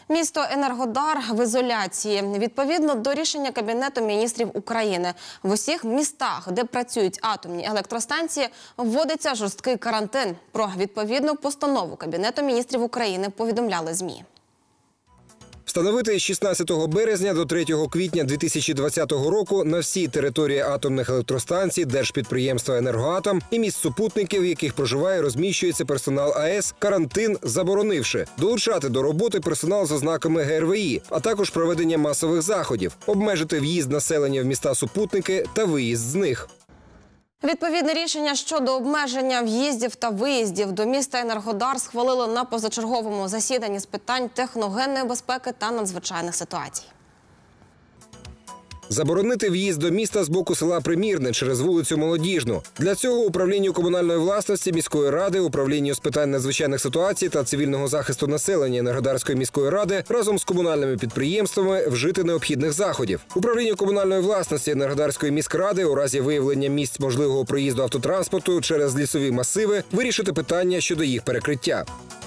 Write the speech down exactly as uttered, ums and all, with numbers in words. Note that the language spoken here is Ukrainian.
Місто Енергодар в ізоляції. Відповідно до рішення Кабінету міністрів України, в усіх містах, де працюють атомні електростанції, вводиться жорсткий карантин. Про відповідну постанову Кабінету міністрів України повідомляли ЗМІ. Встановити з шістнадцятого березня до третього квітня дві тисячі двадцятого року на всій території атомних електростанцій, держпідприємства «Енергоатом» і міст супутників, в яких проживає, розміщується персонал АЕС, карантин заборонивши. Долучати до роботи персонал з ознаками Ге Ер Ве І, а також проведення масових заходів, обмежити в'їзд населення в міста-супутники та виїзд з них. Відповідне рішення щодо обмеження в'їздів та виїздів до міста Енергодар схвалили на позачерговому засіданні з питань техногенної безпеки та надзвичайних ситуацій. Заборонити в'їзд до міста з боку села Примірне через вулицю Молодіжну. Для цього управлінню комунальної власності міської ради, управлінню з питань надзвичайних ситуацій та цивільного захисту населення Енергодарської міської ради разом з комунальними підприємствами вжити необхідних заходів. Управлінню комунальної власності Енергодарської міськради у разі виявлення місць можливого проїзду автотранспорту через лісові масиви вирішити питання щодо їх перекриття.